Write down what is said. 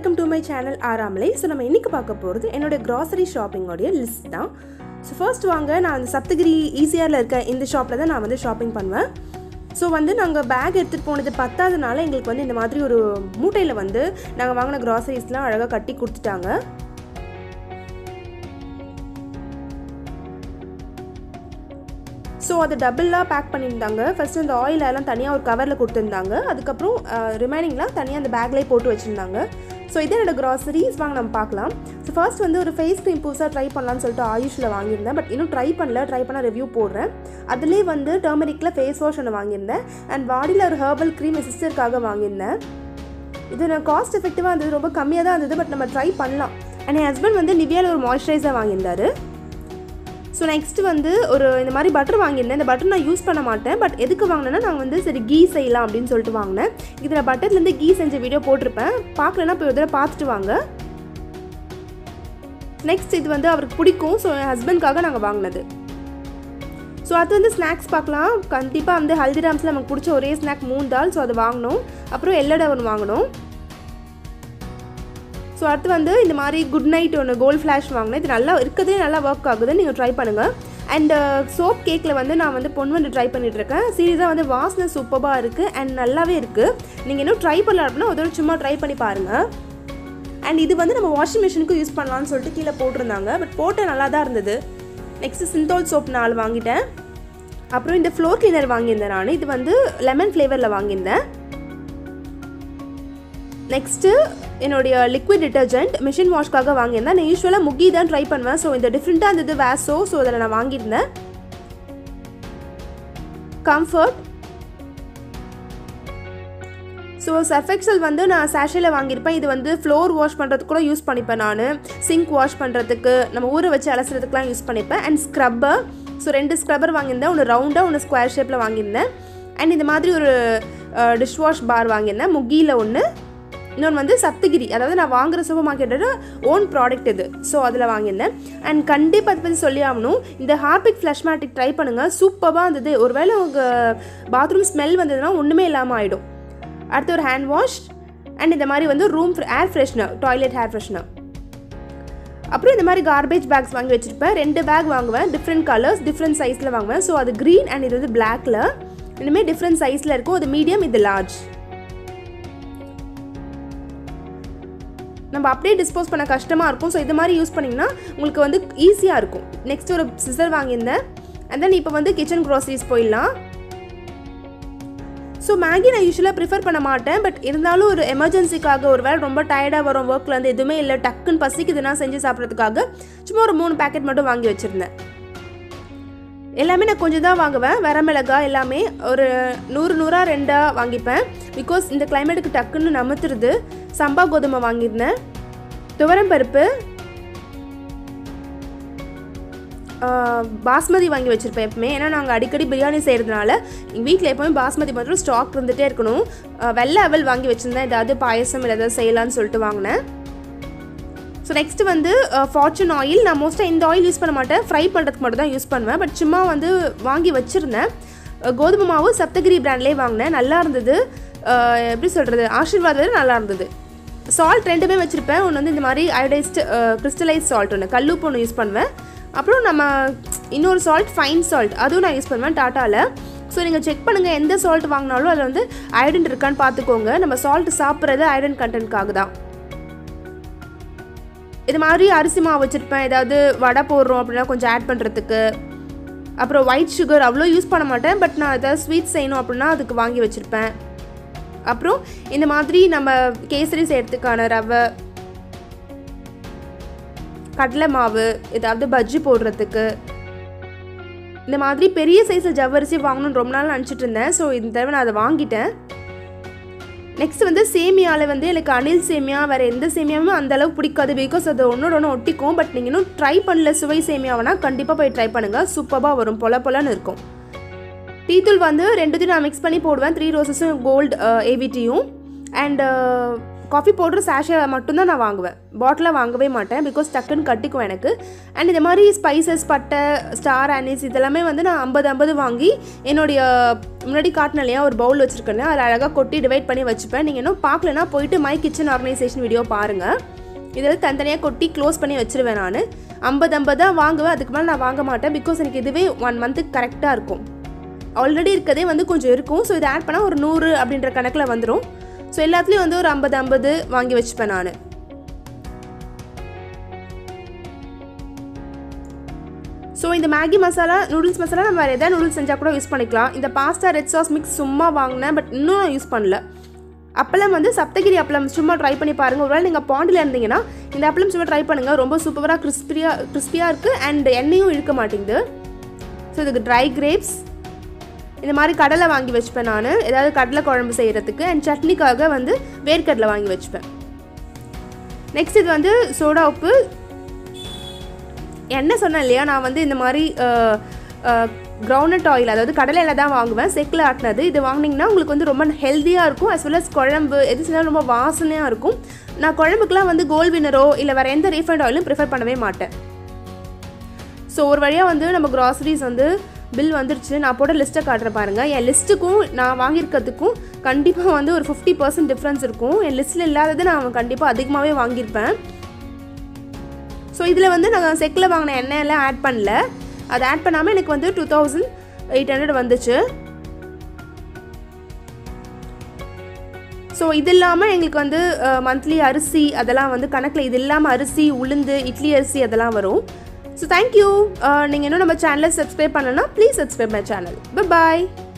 Welcome to my channel ஆராமலை. So நம்ம இன்றைக்கி பார்க்க போகிறது என்னோடய க்ராசரி ஷாப்பிங்கோடைய லிஸ்ட் தான். ஸோ ஃபர்ஸ்ட் வாங்க, நான் அந்த சப்தகிரி ஈசிஆரில் இருக்க இந்த ஷாப்பில் தான் நான் வந்து ஷாப்பிங் பண்ணுவேன். ஸோ வந்து நாங்கள் பேக் எடுத்துகிட்டு போனது பத்தாதனால எங்களுக்கு வந்து இந்த மாதிரி ஒரு மூட்டையில் வந்து நாங்கள் வாங்கின க்ராசரிஸ்லாம் அழகாக கட்டி கொடுத்துட்டாங்க. ஸோ அதை டபுளாக பேக் பண்ணியிருந்தாங்க. ஃபஸ்ட்டு அந்த ஆயில் எல்லாம் தனியாக ஒரு கவரில் கொடுத்துருந்தாங்க. அதுக்கப்புறம் ரிமைனிங்லாம் தனியாக அந்த பேக்லேயே போட்டு வச்சுருந்தாங்க. ஸோ இதே என்னோடய க்ராசரிஸ் வாங்க நம்ம பார்க்கலாம். ஸோ ஃபர்ஸ்ட் வந்து ஒரு ஃபேஸ் க்ரீம் புதுசாக ட்ரை பண்ணலான்னு சொல்லிட்டு ஆயுஷில் வாங்கியிருந்தேன். பட் இன்னும் ட்ரை பண்ண ரிவ்யூ போடுறேன். அதுலேயே வந்து டர்மரிக்கில் ஃபேஸ் வாஷ் ஒன்று வாங்கியிருந்தேன். அண்ட் பாடியில் ஒரு ஹெர்பல் க்ரீம் என் சிஸ்டருக்காக வாங்கியிருந்தேன். இது நான் காஸ்ட் எஃபெக்டிவாக இருந்தது, ரொம்ப கம்மியாக தான் இருந்தது. பட் நம்ம ட்ரை பண்ணலாம். அண்ட் என் ஹஸ்பண்ட் வந்து நிவியாவில் ஒரு மாய்ஸ்சரைசர் வாங்கியிருந்தார். ஸோ நெக்ஸ்ட்டு வந்து ஒரு இந்த மாதிரி பட்டர் வாங்கியிருந்தேன். இந்த பட்டர் நான் யூஸ் பண்ண மாட்டேன். பட் எதுக்கு வாங்கினேன்னா நாங்கள் வந்து சரி கீ செய்யலாம் அப்படின்னு சொல்லிட்டு வாங்கினேன். இதில் பட்டர்லேருந்து கீ செஞ்ச வீடியோ போட்டிருப்பேன். பார்க்கலன்னா போய் இதில் பார்த்துட்டு வாங்க. நெக்ஸ்ட் இது வந்து அவருக்கு பிடிக்கும். ஸோ என் ஹஸ்பண்ட்காக நாங்கள் வாங்கினது. ஸோ அது வந்து ஸ்நாக்ஸ் பார்க்கலாம். கண்டிப்பாக வந்து ஹல்திராம்ஸில் நமக்கு பிடிச்ச ஒரே ஸ்நாக் மூங் தால். ஸோ அது வாங்கினோம். அப்புறம் எல்லடை ஒன்று வாங்கினோம். ஸோ அடுத்து வந்து இந்த மாதிரி குட் நைட் ஒன்று கோல்ட் ஃப்ளாஷ் வாங்கினேன். இது நல்லா இருக்கிறதே நல்லா ஒர்க் ஆகுது, நீங்கள் ட்ரை பண்ணுங்கள். அண்ட் சோப் கேக்கில் வந்து நான் வந்து பொண்ணு வந்து ட்ரை பண்ணிகிட்ருக்கேன். சீரியஸாக வந்து வாசனை சூப்பராக இருக்குது அண்ட் நல்லாவே இருக்குது. நீங்கள் இன்னும் ட்ரை பண்ணலாம் அப்படின்னா அதோட சும்மா ட்ரை பண்ணி பாருங்கள். அண்ட் இது வந்து நம்ம வாஷிங் மிஷினுக்கு யூஸ் பண்ணலான்னு சொல்லிட்டு கீழே போட்டிருந்தாங்க. பட் போட்ட நல்லா தான் இருந்தது. நெக்ஸ்ட்டு சிந்தால் சோப் 4 வாங்கிட்டேன். அப்புறம் இந்த ஃப்ளோர் கிளீனர் வாங்கியிருந்தேன் நான். இது வந்து லெமன் ஃப்ளேவரில் வாங்கியிருந்தேன். நெக்ஸ்ட்டு என்னுடைய லிக்விட் டிட்டர்ஜென்ட் மிஷின் வாஷ்க்காக வாங்கியிருந்தேன். நான் யூஸ்வலாக முக்கி தான் ட்ரை பண்ணுவேன். ஸோ இந்த டிஃப்ரெண்ட்டாக இருந்தது வேஸோ. ஸோ அதில் நான் வாங்கியிருந்தேன். கம்ஃபர்ட். ஸோ சர்ஃப் எக்ஸல் வந்து நான் சாஷேயில் வாங்கியிருப்பேன். இது வந்து ஃப்ளோர் வாஷ் பண்ணுறதுக்கு கூட யூஸ் பண்ணிப்பேன். நான் சிங்க் வாஷ் பண்ணுறதுக்கு, நம்ம ஊற வச்சு அலசுறதுக்குலாம் யூஸ் பண்ணிப்பேன். And scrubber. ஸோ 2 ஸ்க்ரப்பர் வாங்கியிருந்தேன். ஒன்று ரவுண்டாக ஒன்று ஸ்கொயர் ஷேப்பில் வாங்கியிருந்தேன். அண்ட் இந்த மாதிரி ஒரு டிஷ் வாஷ் பார் வாங்கியிருந்தேன். முக்கியில் ஒன்று, இன்னொன்று வந்து சப்தகிரி, அதாவது நான் வாங்குகிற சூப்பர் மார்க்கெட்டோட ஓன் ப்ராடக்ட் இது. ஸோ அதில் வாங்கியிருந்தேன். அண்ட் கண்டிப்பாக அதை பற்றி சொல்லி ஆகணும், இந்த ஹார்பிக் ஃப்ளஷ் மேட்டிக் ட்ரை பண்ணுங்கள். சூப்பராக இருந்தது. ஒருவேளை உங்கள் பாத்ரூம் ஸ்மெல் வந்ததுன்னா ஒன்றுமே இல்லாமல் ஆகிடும். அடுத்து ஒரு ஹேண்ட் வாஷ் அண்ட் இந்த மாதிரி வந்து room air freshener, toilet air freshener. அப்புறம் இந்த மாதிரி கார்பேஜ் பேக்ஸ் வாங்கி வச்சுருப்பேன். 2 பேக் வாங்குவேன். டிஃப்ரெண்ட் கலர்ஸ், டிஃப்ரெண்ட் சைஸில் வாங்குவேன். ஸோ அது க்ரீன் அண்ட் இது வந்து பிளாக்கில். இனிமேல் டிஃப்ரெண்ட் சைஸில் இருக்கும். அது மீடியம், இது லார்ஜ். நம்ம அப்படியே டிஸ்போஸ் பண்ண கஷ்டமாக இருக்கும். ஸோ இது மாதிரி யூஸ் பண்ணிங்கன்னா உங்களுக்கு வந்து ஈஸியாக இருக்கும். நெக்ஸ்ட் ஒரு சிசர் வாங்கியிருந்தேன். அண்ட் தென் இப்போ வந்து கிச்சன் க்ராசரிஸ் போயிடலாம். ஸோ மேகி நான் யூஸ்வலாக ப்ரிஃபர் பண்ண மாட்டேன். பட் இருந்தாலும் ஒரு எமர்ஜென்சிக்காக, ஒரு வேளை ரொம்ப டயர்டாக வரும் ஒர்க்லேருந்து, எதுவுமே இல்லை டக்குன்னு பசிக்குதுன்னா செஞ்சு சாப்பிட்றதுக்காக சும்மா ஒரு 3 பேக்கெட் மட்டும் வாங்கி வச்சுருந்தேன். எல்லாமே நான் கொஞ்சம் தான் வாங்குவேன். வரமிளகாய் எல்லாமே ஒரு 100 2 வாங்கிப்பேன். பிகாஸ் இந்த கிளைமேட்டுக்கு டக்குன்னு நமுத்துருது. சம்பா கோதுமை வாங்கியிருந்தேன். துவரம் பருப்பு, பாஸ்மதி வாங்கி வச்சுருப்பேன் எப்பவுமே. ஏன்னா நாங்கள் அடிக்கடி பிரியாணி செய்கிறதுனால எங்கள் வீட்டில் எப்போவுமே பாஸ்மதி மட்டும் ஸ்டாக் இருந்துகிட்டே இருக்கணும். வெள்ளை அவல் வாங்கி வச்சுருந்தேன். ஏதாவது பாயசம் இல்லை ஏதாவது செய்யலான்னு சொல்லிட்டு வாங்கினேன். ஸோ நெக்ஸ்ட்டு வந்து ஃபார்ச்சூன் ஆயில். நான் மோஸ்ட்டாக இந்த ஆயில் யூஸ் பண்ண மாட்டேன், ஃப்ரை பண்ணுறதுக்கு மட்டும் தான் யூஸ் பண்ணுவேன். பட் சும்மா வந்து வாங்கி வச்சுருந்தேன். கோதுமை மாவு சப்தகிரி பிராண்ட்லேயே வாங்கினேன். நல்லா இருந்தது. எப்படி சொல்கிறது, ஆசீர்வாத் நல்லா இருந்தது. சால்ட் 2மே வச்சுருப்பேன். ஒன்று வந்து இந்த மாதிரி அயோடைஸ்டு கிறிஸ்டலைஸ் சால்ட், ஒன்று கல்லுப்பு ஒன்று யூஸ் பண்ணுவேன். அப்புறம் நம்ம இன்னொரு சால்ட் ஃபைன் சால்ட், அதுவும் நான் யூஸ் பண்ணுவேன் டாட்டாவில். ஸோ நீங்கள் செக் பண்ணுங்கள், எந்த சால்ட் வாங்கினாலும் அதில் வந்து அயோடின் இருக்கான்னு பார்த்துக்கோங்க. நம்ம சால்ட் சாப்பிட்றது அயோடின் கண்டென்ட்காக தான். இது மாதிரி அரிசி மாவு வச்சுருப்பேன். ஏதாவது வடை போடுறோம் அப்படின்னா கொஞ்சம் ஆட் பண்ணுறதுக்கு. அப்புறம் ஒயிட் சுகர் அவ்வளோ யூஸ் பண்ண மாட்டேன். பட் நான் ஏதாவது ஸ்வீட் செய்யணும் அப்படின்னா அதுக்கு வாங்கி வச்சுருப்பேன். அப்புறம் இந்த மாதிரி நம்ம கேசரி செய்கிறதுக்கான ரவை, கடலை மாவு, ஏதாவது பஜ்ஜி போடுறதுக்கு, இந்த மாதிரி பெரிய சைஸில் ஜவ்வரிசி வாங்கணும்னு ரொம்ப நாள் நினச்சிட்டு இருந்தேன். ஸோ இந்த தடவை நான் அதை வாங்கிட்டேன். நெக்ஸ்ட் வந்து சேமியாவில் வந்து எனக்கு அணில் சேமியா, வேறு எந்த சேமியாவுமே அந்தளவுக்கு பிடிக்காது. பிகாஸ் அது ஒன்றோட ஒன்று ஒட்டிக்கும். பட் நீங்கள் இன்னும் ட்ரை பண்ணல சுவை சேமியாவனா கண்டிப்பாக போய் ட்ரை பண்ணுங்கள். சூப்பராக வரும், பொலன்னு இருக்கும். டீத்தூள் வந்து 2த்தையும் நான் மிக்ஸ் பண்ணி போடுவேன். 3 ரோசஸும் கோல்டு ஏவிடியும். அண்ட் காஃபி பவுடர் சாஷே மட்டும்தான் நான் வாங்குவேன், பாட்டிலாக வாங்கவே மாட்டேன். பிகாஸ் டக்குன்னு கட்டிக்கும் எனக்கு. அண்ட் இந்த மாதிரி ஸ்பைசஸ், பட்டை, ஸ்டார் ஆனிஸ் இதெல்லாமே வந்து நான் 50 வாங்கி என்னுடைய முன்னாடி காட்டின இல்லையா ஒரு பவுல் வச்சுருக்கேன், அதில் அழகாக கொட்டி டிவைட் பண்ணி வச்சுப்பேன். நீங்கள் இன்னும் பார்க்கலன்னா போயிட்டு மை கிச்சன் ஆர்கனைசேஷன் வீடியோ பாருங்கள். இதில் தனித்தனியாக கொட்டி க்ளோஸ் பண்ணி வச்சுருவேன். நான் 50 தான் வாங்குவேன், அதுக்கு மேலே நான் வாங்க மாட்டேன். பிகாஸ் எனக்கு இதுவே 1 மந்த்துக்கு கரெக்டாக இருக்கும். ஆல்ரெடி இருக்கதே வந்து கொஞ்சம் இருக்கும். ஸோ இதை ஆட் பண்ணால் ஒரு 100 அப்படின்ற கணக்கில் வந்துடும். ஸோ எல்லாத்துலேயும் வந்து ஒரு 50 வாங்கி வச்சுப்பேன் நான். ஸோ இந்த மேகி மசாலா, நூடுல்ஸ் மசாலா நம்ம வேறு எதாவது நூடுல்ஸ் செஞ்சால் கூட யூஸ் பண்ணிக்கலாம். இந்த பாஸ்தா ரெட் சாஸ் மிக்ஸ் சும்மா வாங்கினேன், பட் இன்னும் நான் யூஸ் பண்ணல. அப்பளம் வந்து சப்தகிரி அப்பளம் சும்மா ட்ரை பண்ணி பாருங்கள். ஒருவேளை நீங்கள் பாண்டில் இருந்தீங்கன்னா இந்த அப்பளம் சும்மா ட்ரை பண்ணுங்கள். ரொம்ப சூப்பராக கிறிஸ்பியாக இருக்குது அண்ட் எண்ணெயும் இழுக்க மாட்டேங்குது. ஸோ இதுக்கு ட்ரை கிரேப்ஸ், இந்த மாதிரி கடலை வாங்கி வச்சுப்பேன் நான், ஏதாவது கடலை குழம்பு செய்கிறதுக்கு. அண்ட் சட்னிக்காக வந்து வேர்க்கடலை வாங்கி வச்சுப்பேன். நெக்ஸ்ட் இது வந்து சோடா உப்பு. என்ன சொன்னேன் இல்லையா, நான் வந்து இந்த மாதிரி கிரவுண்ட்நட் ஆயில், அதாவது கடலையில் தான் வாங்குவேன், செக்கில் ஆட்டினது. இது வாங்கினீங்கன்னா உங்களுக்கு வந்து ரொம்ப ஹெல்த்தியாக இருக்கும். அஸ் வெல் அஸ் குழம்பு எது செஞ்சாலும் ரொம்ப வாசனையாக இருக்கும். நான் குழம்புக்கெலாம் வந்து கோல்ட் வினரோ இல்லை வேறு எந்த ரீஃபைண்ட் ஆயிலும் ப்ரிஃபர் பண்ணவே மாட்டேன். ஸோ ஒரு வழியாக வந்து நம்ம க்ராசரிஸ் வந்து பில் வந்துருச்சு. நான் போட்ட லிஸ்ட்டை காட்டுறேன் பாருங்கள். என் லிஸ்ட்டுக்கும் நான் வாங்கியிருக்கிறதுக்கும் கண்டிப்பாக வந்து ஒரு 50% டிஃப்ரென்ஸ் இருக்கும். என் லிஸ்ட்டில் இல்லாதது நான் கண்டிப்பாக அதிகமாகவே வாங்கியிருப்பேன். ஸோ இதில் வந்து நான் செக்கில் வாங்கின எண்ணெயெல்லாம் ஆட் பண்ணல. அதை ஆட் பண்ணாமல் எனக்கு வந்து 2800 வந்துச்சு. ஸோ இது இல்லாமல் எங்களுக்கு வந்து மந்த்லி அரிசி அதெல்லாம் வந்து கணக்கில், இது இல்லாமல் அரிசி, உளுந்து, இட்லி அரிசி அதெல்லாம் வரும். So thank you. நீங்கள் இன்னும் நம்ம சேனலை சப்ஸ்கிரைப் பண்ணலன்னா please subscribe my channel. Bye bye.